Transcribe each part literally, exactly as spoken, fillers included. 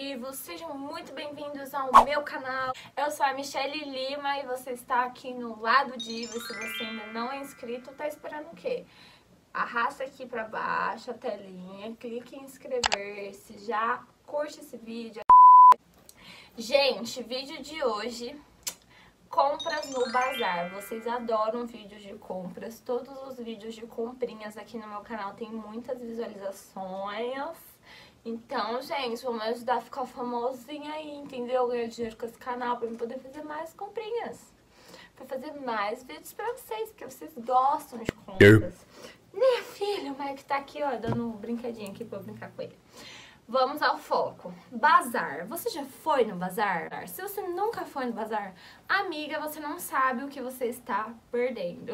Divos, sejam muito bem-vindos ao meu canal. Eu sou a Michelle Lima e você está aqui no Lado Divo. Se você ainda não é inscrito, tá esperando o quê? Arrasta aqui pra baixo a telinha, clique em inscrever-se, já curte esse vídeo. Gente, vídeo de hoje, compras no bazar. Vocês adoram vídeos de compras, todos os vídeos de comprinhas aqui no meu canal tem muitas visualizações. Então, gente, vamos me ajudar a ficar famosinha aí, entendeu? Ganhar dinheiro com esse canal pra eu poder fazer mais comprinhas. Pra fazer mais vídeos pra vocês, porque vocês gostam de compras. Né, filho? O Mike tá aqui, ó, dando um brinquedinho aqui pra eu brincar com ele. Vamos ao foco. Bazar. Você já foi no bazar? Se você nunca foi no bazar, amiga, você não sabe o que você está perdendo.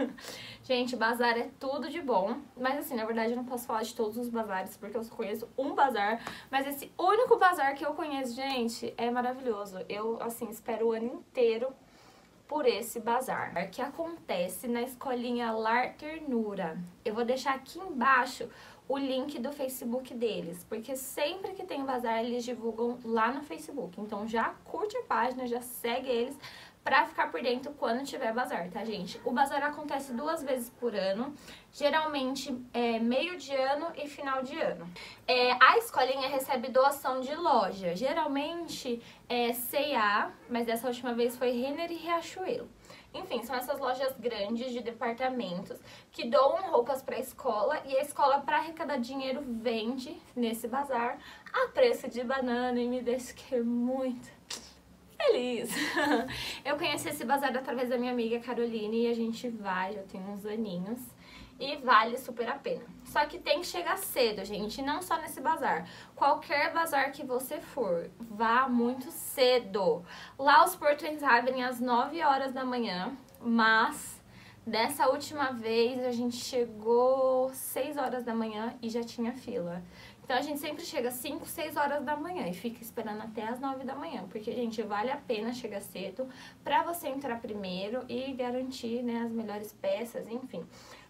Gente, bazar é tudo de bom. Mas assim, na verdade eu não posso falar de todos os bazares, porque eu só conheço um bazar. Mas esse único bazar que eu conheço, gente, é maravilhoso. Eu, assim, espero o ano inteiro por esse bazar, que acontece na escolinha Lar Ternura. Eu vou deixar aqui embaixo o link do Facebook deles, porque sempre que tem bazar eles divulgam lá no Facebook. Então já curte a página, já segue eles pra ficar por dentro quando tiver bazar, tá, gente? O bazar acontece duas vezes por ano, geralmente é meio de ano e final de ano. É, a escolinha recebe doação de loja, geralmente é C e A, mas dessa última vez foi Renner e Riachuelo. Enfim, são essas lojas grandes de departamentos que doam roupas para a escola e a escola, para arrecadar dinheiro, vende nesse bazar a preço de banana e me deixa que muito feliz. Eu conheci esse bazar através da minha amiga Caroline e a gente vai, já tem uns aninhos. E vale super a pena. Só que tem que chegar cedo, gente, não só nesse bazar. Qualquer bazar que você for, vá muito cedo. Lá os portões abrem às nove horas da manhã, mas dessa última vez a gente chegou seis horas da manhã e já tinha fila. Então a gente sempre chega cinco, seis horas da manhã e fica esperando até as nove da manhã, porque, gente, vale a pena chegar cedo pra você entrar primeiro e garantir, né, as melhores peças, enfim.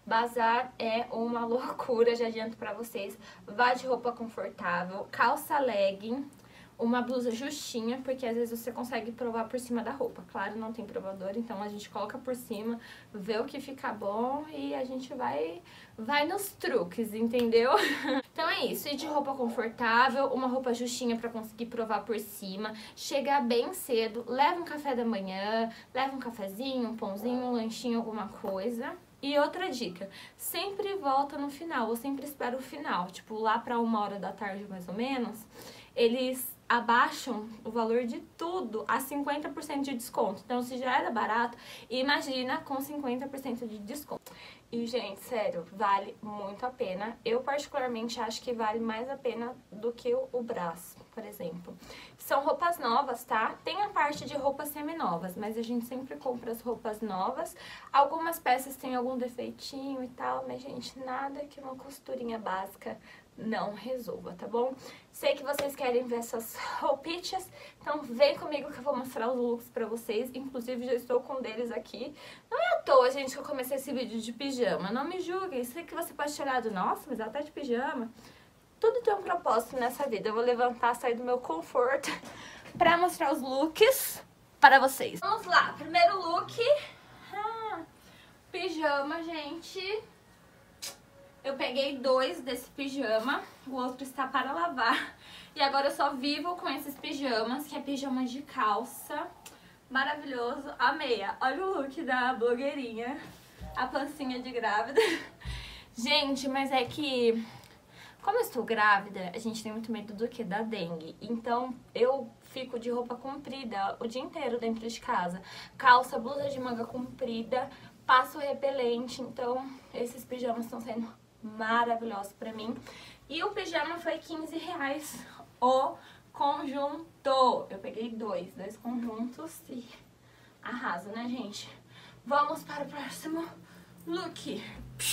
Bazar é uma loucura, já adianto pra vocês. Vá de roupa confortável, calça legging, uma blusa justinha, porque às vezes você consegue provar por cima da roupa. Claro, não tem provador, então a gente coloca por cima, vê o que fica bom e a gente vai, vai nos truques, entendeu? Então é isso, ir de roupa confortável, uma roupa justinha pra conseguir provar por cima, chegar bem cedo, leva um café da manhã, leva um cafezinho, um pãozinho, um lanchinho, alguma coisa. E outra dica, sempre volta no final, ou sempre espera o final, tipo lá pra uma hora da tarde mais ou menos, eles abaixam o valor de tudo a cinquenta por cento de desconto. Então se já era barato, imagina com cinquenta por cento de desconto. E, gente, sério, vale muito a pena. Eu, particularmente, acho que vale mais a pena do que o, o Brás, por exemplo. São roupas novas, tá? Tem a parte de roupas seminovas, mas a gente sempre compra as roupas novas. Algumas peças têm algum defeitinho e tal, mas, gente, nada que uma costurinha básica não resolva, tá bom? Sei que vocês querem ver essas roupitas, então vem comigo que eu vou mostrar os looks pra vocês. Inclusive, já estou com um deles aqui. Não é à toa, gente, que eu comecei esse vídeo de pijama. Não me julguem, sei que você pode tirar do nossa, mas ela tá de pijama. Tudo tem um propósito nessa vida. Eu vou levantar, sair do meu conforto pra mostrar os looks para vocês. Vamos lá, primeiro look. Ah, pijama, gente. Eu peguei dois desse pijama, o outro está para lavar. E agora eu só vivo com esses pijamas, que é pijama de calça. Maravilhoso, a meia. Olha o look da blogueirinha, a pancinha de grávida. Gente, mas é que, como eu estou grávida, a gente tem muito medo do que? Da dengue. Então eu fico de roupa comprida o dia inteiro dentro de casa. Calça, blusa de manga comprida, passo repelente. Então esses pijamas estão sendo maravilhoso pra mim. E o pijama foi quinze reais o conjunto. Eu peguei dois, dois conjuntos e arraso, né, gente? Vamos para o próximo look.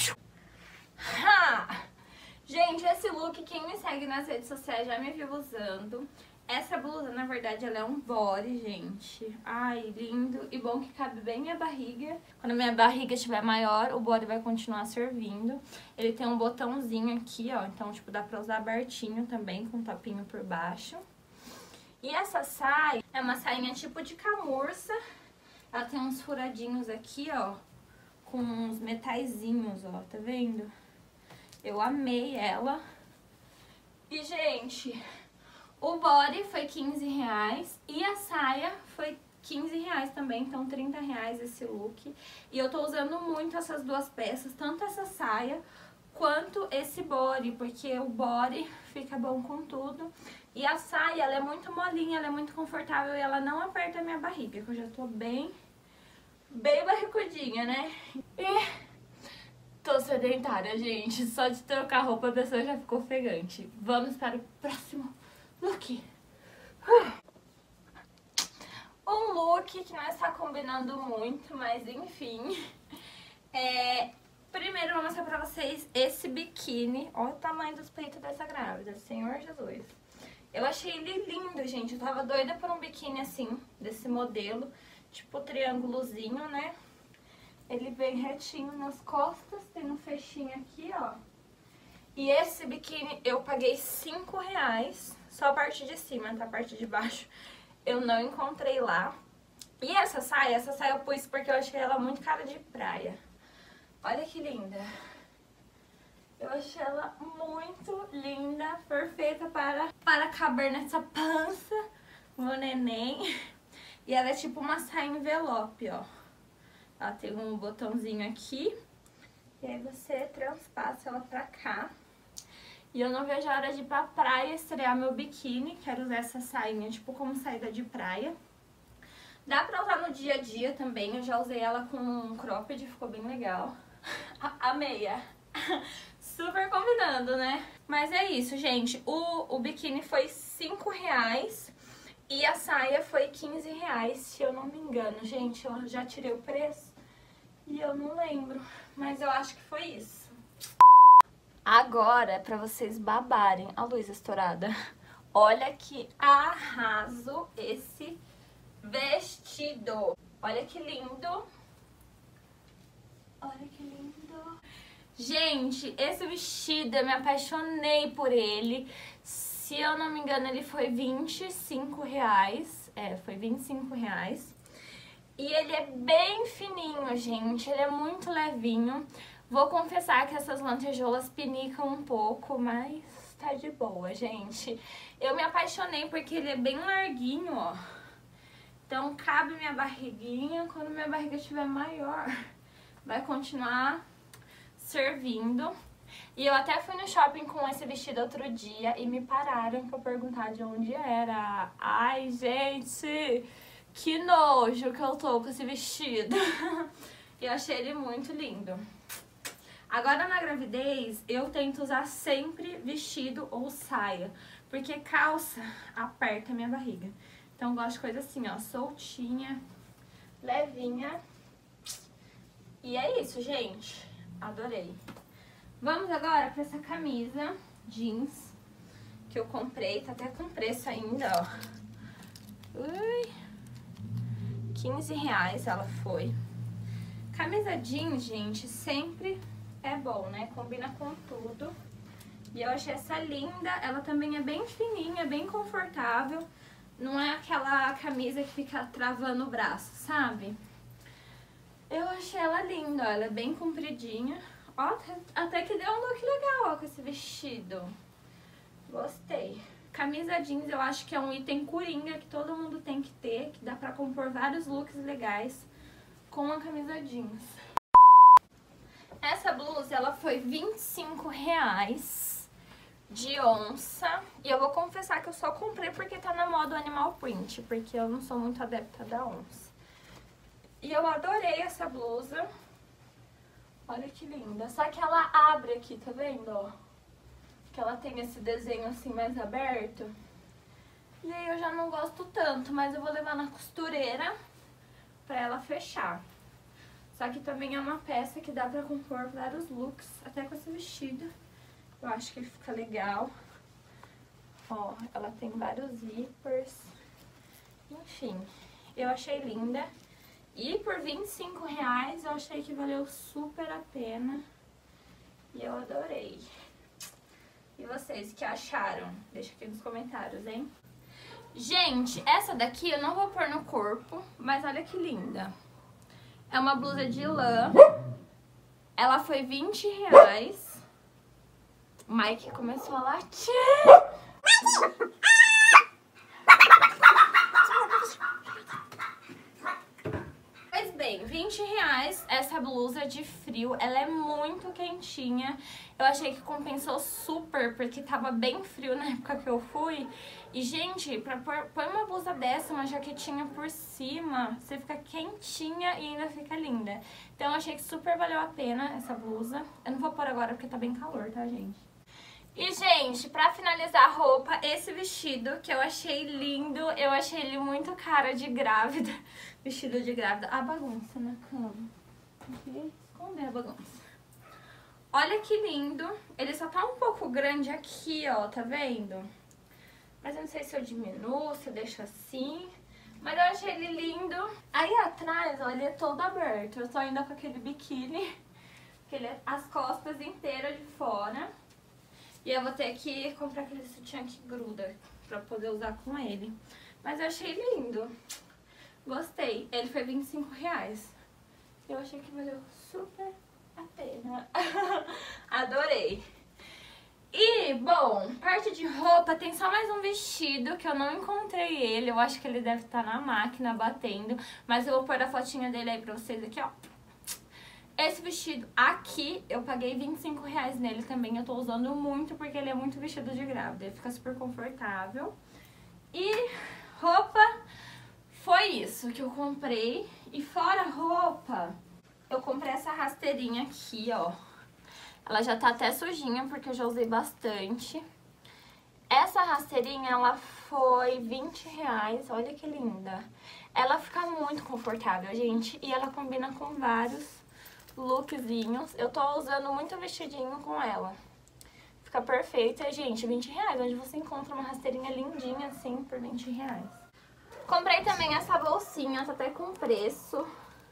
Ha! Gente, esse look, quem me segue nas redes sociais já me viu usando. Essa blusa, na verdade, ela é um body, gente. Ai, lindo. E bom que cabe bem minha barriga. Quando a minha barriga estiver maior, o body vai continuar servindo. Ele tem um botãozinho aqui, ó. Então, tipo, dá pra usar abertinho também, com um topinho por baixo. E essa saia é uma sainha tipo de camurça. Ela tem uns furadinhos aqui, ó, com uns metaizinhos, ó, tá vendo? Eu amei ela. E, gente, o body foi quinze reais e a saia foi quinze reais também, então trinta reais esse look. E eu tô usando muito essas duas peças, tanto essa saia quanto esse body, porque o body fica bom com tudo. E a saia, ela é muito molinha, ela é muito confortável e ela não aperta a minha barriga, que eu já tô bem, bem barricudinha, né? E tô sedentária, gente. Só de trocar roupa a pessoa já ficou ofegante. Vamos para o próximo look. Um look que não está combinando muito, mas enfim. É... Primeiro eu vou mostrar pra vocês esse biquíni. Olha o tamanho dos peitos dessa grávida, Senhor Jesus. Eu achei ele lindo, gente. Eu tava doida por um biquíni assim, desse modelo. Tipo triângulozinho, né? Ele vem retinho nas costas, tem um fechinho aqui, ó. E esse biquíni eu paguei cinco reais, só a parte de cima, tá? A parte de baixo eu não encontrei lá. E essa saia, essa saia eu pus porque eu achei ela muito cara de praia. Olha que linda. Eu achei ela muito linda, perfeita para, para caber nessa pança, meu neném. E ela é tipo uma saia envelope, ó. Ela tem um botãozinho aqui, e aí você transpassa ela pra cá. E eu não vejo a hora de ir pra praia estrear meu biquíni. Quero usar essa sainha tipo como saída de praia. Dá pra usar no dia a dia também, eu já usei ela com um cropped, ficou bem legal. A, a meia. Super combinando, né? Mas é isso, gente. O, o biquíni foi cinco reais e a saia foi quinze reais, se eu não me engano. Gente, eu já tirei o preço e eu não lembro, mas eu acho que foi isso. Agora é pra vocês babarem. A luz estourada. Olha que arraso esse vestido. Olha que lindo. Olha que lindo. Gente, esse vestido, eu me apaixonei por ele. Se eu não me engano, ele foi vinte e cinco reais. É, foi vinte e cinco reais. E ele é bem fininho, gente. Ele é muito levinho. Vou confessar que essas lantejoulas pinicam um pouco, mas tá de boa, gente. Eu me apaixonei porque ele é bem larguinho, ó. Então cabe minha barriguinha. Quando minha barriga estiver maior, vai continuar servindo. E eu até fui no shopping com esse vestido outro dia e me pararam pra perguntar de onde era. Ai, gente, que nojo que eu tô com esse vestido. E eu achei ele muito lindo. Agora na gravidez eu tento usar sempre vestido ou saia, porque calça aperta a minha barriga. Então eu gosto de coisa assim, ó, soltinha, levinha. E é isso, gente. Adorei. Vamos agora pra essa camisa jeans que eu comprei. Tá até com preço ainda, ó. Ui. quinze reais ela foi. Camisa jeans, gente, sempre é bom, né? Combina com tudo. E eu achei essa linda. Ela também é bem fininha, bem confortável. Não é aquela camisa que fica travando o braço, sabe? Eu achei ela linda, ó. Ela é bem compridinha. Ó, até que deu um look legal, ó, com esse vestido. Gostei. Camisa jeans eu acho que é um item coringa que todo mundo tem que ter, que dá pra compor vários looks legais com a camisa jeans. Essa blusa, ela foi vinte e cinco reais de onça. E eu vou confessar que eu só comprei porque tá na moda o animal print, porque eu não sou muito adepta da onça. E eu adorei essa blusa. Olha que linda. Só que ela abre aqui, tá vendo, ó? Que ela tem esse desenho assim mais aberto. E aí eu já não gosto tanto, mas eu vou levar na costureira pra ela fechar. Só que também é uma peça que dá pra compor vários looks, até com esse vestido. Eu acho que ele fica legal. Ó, ela tem vários zippers. Enfim, eu achei linda. E por vinte e cinco reais eu achei que valeu super a pena. E eu adorei. E vocês, o que acharam? Deixa aqui nos comentários, hein? Gente, essa daqui eu não vou pôr no corpo, mas olha que linda. É uma blusa de lã. Ela foi vinte reais. O Mike começou a latir. Pois bem, vinte reais essa blusa de frio. Ela é muito quentinha. Eu achei que compensou super, porque tava bem frio na época que eu fui. E, gente, pra pôr, põe uma blusa dessa, uma jaquetinha por cima, você fica quentinha e ainda fica linda. Então, eu achei que super valeu a pena essa blusa. Eu não vou pôr agora porque tá bem calor, tá, gente? E, gente, pra finalizar a roupa, esse vestido que eu achei lindo, eu achei ele muito cara de grávida. Vestido de grávida. A bagunça na cama. Aqui, esconder a bagunça. Olha que lindo. Ele só tá um pouco grande aqui, ó, tá vendo? Mas eu não sei se eu diminuo, se eu deixo assim. Mas eu achei ele lindo. Aí atrás, ó, ele é todo aberto. Eu tô ainda com aquele biquíni. Aquele, as costas inteiras de fora. E eu vou ter que comprar aquele sutiã que gruda pra poder usar com ele. Mas eu achei lindo. Gostei. Ele foi vinte e cinco reais. Eu achei que valeu super a pena. Adorei. E, bom, parte de roupa tem só mais um vestido que eu não encontrei ele. Eu acho que ele deve estar na máquina batendo. Mas eu vou pôr a fotinha dele aí pra vocês aqui, ó. Esse vestido aqui, eu paguei vinte e cinco reais nele também. Eu tô usando muito porque ele é muito vestido de grávida. Ele fica super confortável. E roupa, foi isso que eu comprei. E fora roupa, eu comprei essa rasteirinha aqui, ó. Ela já tá até sujinha porque eu já usei bastante. Essa rasteirinha, ela foi vinte reais. Olha que linda. Ela fica muito confortável, gente. E ela combina com vários lookzinhos. Eu tô usando muito vestidinho com ela. Fica perfeita, gente, vinte reais, onde você encontra uma rasteirinha lindinha assim por vinte reais. Comprei também essa bolsinha, tá até com preço.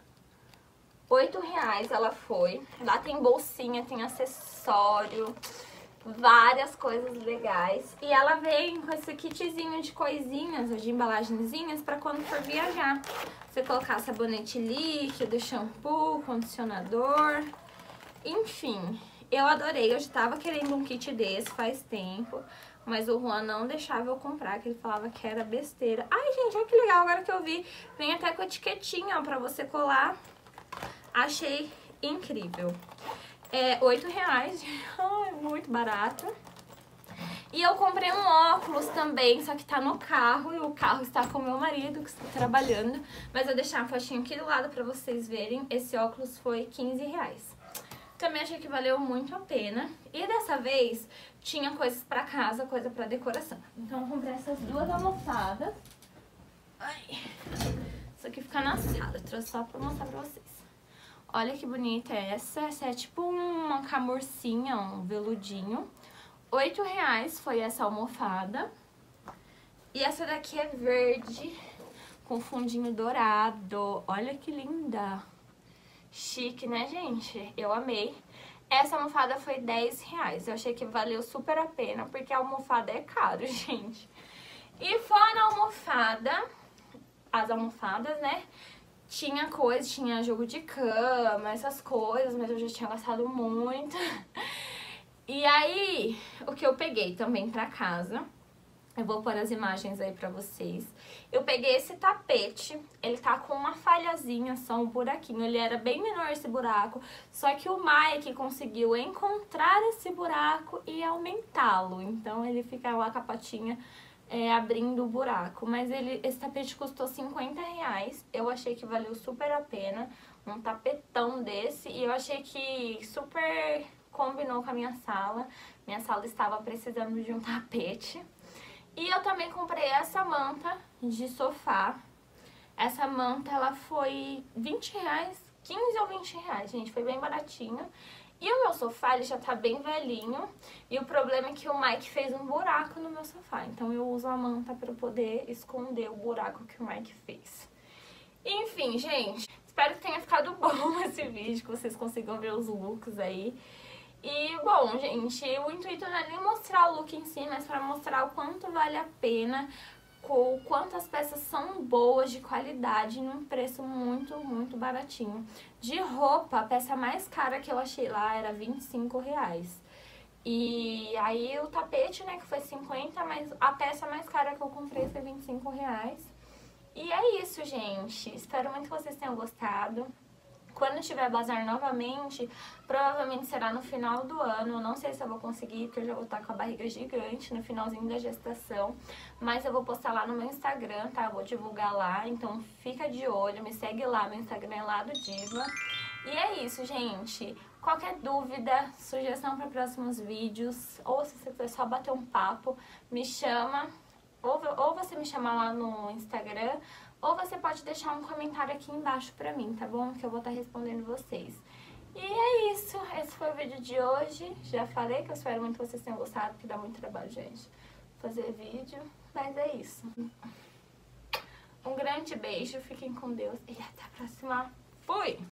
oito reais ela foi. Lá tem bolsinha, tem acessório, várias coisas legais. E ela vem com esse kitzinho de coisinhas, de embalagenzinhas, pra quando for viajar. Você colocar sabonete líquido, shampoo, condicionador, enfim. Eu adorei, eu já tava querendo um kit desse faz tempo, mas o Juan não deixava eu comprar, que ele falava que era besteira. Ai, gente, olha que legal, agora que eu vi, vem até com etiquetinha, ó, pra você colar. Achei incrível. É oito reais, ai, muito barato. E eu comprei um óculos também, só que tá no carro, e o carro está com o meu marido, que está trabalhando. Mas eu vou deixar a fotinha aqui do lado pra vocês verem. Esse óculos foi quinze reais. Também achei que valeu muito a pena. E dessa vez, tinha coisas pra casa, coisa pra decoração. Então eu comprei essas duas almofadas. Ai, isso aqui fica na sala, eu trouxe só pra mostrar pra vocês. Olha que bonita essa, essa é tipo uma camurcinha, um veludinho. oito reais foi essa almofada. E essa daqui é verde, com fundinho dourado. Olha que linda. Chique, né, gente? Eu amei. Essa almofada foi dez reais. Eu achei que valeu super a pena, porque a almofada é caro, gente. E fora a almofada, as almofadas, né? Tinha coisa, tinha jogo de cama, essas coisas, mas eu já tinha gastado muito. E aí, o que eu peguei também pra casa, eu vou pôr as imagens aí pra vocês. Eu peguei esse tapete, ele tá com uma falhazinha, só um buraquinho. Ele era bem menor esse buraco, só que o Mike conseguiu encontrar esse buraco e aumentá-lo. Então ele fica lá com a patinha é, abrindo o buraco. Mas ele, esse tapete custou cinquenta reais, eu achei que valeu super a pena. Um tapetão desse, e eu achei que super combinou com a minha sala. Minha sala estava precisando de um tapete. E eu também comprei essa manta de sofá. Essa manta, ela foi vinte reais, quinze ou vinte reais, gente, foi bem baratinho. E o meu sofá, ele já tá bem velhinho. E o problema é que o Mike fez um buraco no meu sofá. Então eu uso a manta pra poder esconder o buraco que o Mike fez. Enfim, gente, espero que tenha ficado bom esse vídeo, que vocês consigam ver os looks aí. E, bom, gente, o intuito não é nem mostrar o look em si, mas pra mostrar o quanto vale a pena o quanto as peças são boas, de qualidade, num preço muito, muito baratinho. De roupa, a peça mais cara que eu achei lá era vinte e cinco reais. E aí o tapete, né, que foi cinquenta, mas a peça mais cara que eu comprei foi vinte e cinco reais. E é isso, gente. Espero muito que vocês tenham gostado. Quando tiver bazar novamente, provavelmente será no final do ano. Não sei se eu vou conseguir, porque eu já vou estar com a barriga gigante no finalzinho da gestação. Mas eu vou postar lá no meu Instagram, tá? Eu vou divulgar lá, então fica de olho, me segue lá, meu Instagram é Lado Diva. E é isso, gente. Qualquer dúvida, sugestão para próximos vídeos, ou se você quiser só bater um papo, me chama. Ou, ou você me chama lá no Instagram, ou você pode deixar um comentário aqui embaixo pra mim, tá bom? Que eu vou estar respondendo vocês. E é isso, esse foi o vídeo de hoje. Já falei que eu espero muito que vocês tenham gostado, porque dá muito trabalho, gente, fazer vídeo. Mas é isso. Um grande beijo, fiquem com Deus e até a próxima. Fui!